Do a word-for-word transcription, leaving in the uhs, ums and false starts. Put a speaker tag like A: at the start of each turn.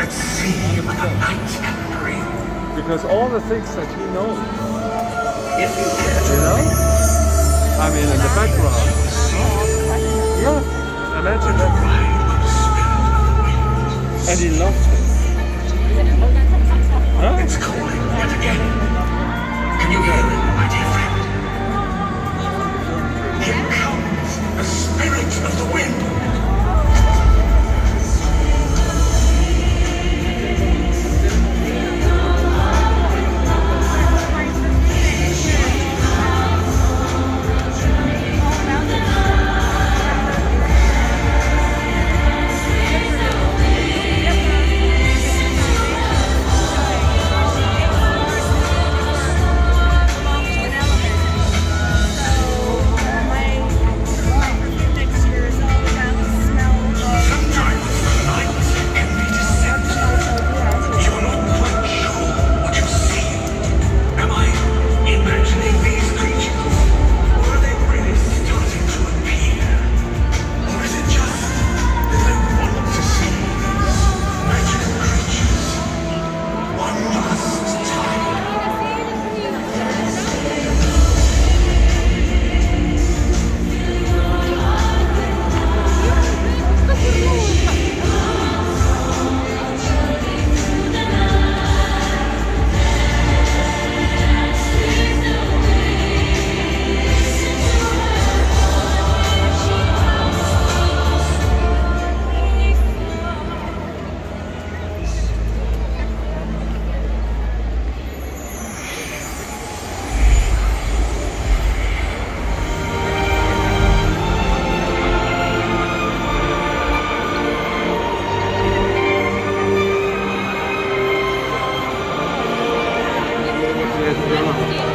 A: Let's see what the night can bring.
B: Because all the things that he knows,
A: If you care to
B: you know, I mean in the background. Yeah, imagine that. And he loves it. Huh?
A: It's calling yet again. Can you hear it, my dear friend? Here comes the spirit of the wind.
B: Yes,